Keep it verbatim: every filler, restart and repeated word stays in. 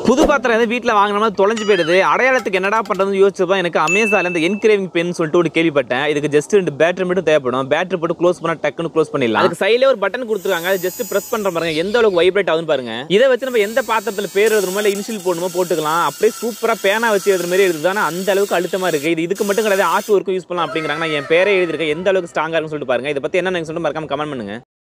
புது பாத்திரம் எதாவது வீட்டில் வாங்கினோம்னா தொலைஞ்சு போயிடுது. அடையாளத்துக்கு என்னடா பண்ணுறதுன்னு யோசிச்சப்போ எனக்கு அமேசானில் இந்த என்கிரேவிங் பென் சொல்லிட்டு ஒரு கேள்விப்பட்டேன். இதுக்கு ஜஸ்ட் ரெண்டு பேட்டரி மட்டும் தேவைப்படும். பேட்டரி போட்டு க்ளோஸ் பண்ணால் டக்குன்னு க்ளோஸ் பண்ணிடலாம். அதுக்கு சைடில் ஒரு பட்டன் கொடுத்துருக்காங்க. அது ஜஸ்ட் ப்ரெஸ் பண்ணுற பாருங்க எந்த அளவுக்கு வைப்ரேட் ஆகுதுன்னு பாருங்க. இதை வச்சு நம்ம எந்த பாத்திரத்தில் பேர் எழுதுறோமோ இல்லை இனிஷியல் போடணுமோ போட்டுக்கலாம். அப்படியே சூப்பராக பேனா வச்சு எழுதுற மாதிரி எழுதுதானே அந்த அளவுக்கு அழுத்தமாக இருக்குது. இது இதுக்கு மட்டும் கிடையாது, ஆர்ட் ஒர்க்கும் யூஸ் பண்ணலாம் அப்படிங்கிறாங்க. நான் என் பேரை எழுதிருக்கேன், எந்த அளவுக்கு ஸ்ட்ராங்காக இருக்குன்னு சொல்லிட்டு பாருங்க. இதை பற்றி என்ன நீங்கள் சொல்லிட்டு மறக்காம கமெண்ட் பண்ணுங்க.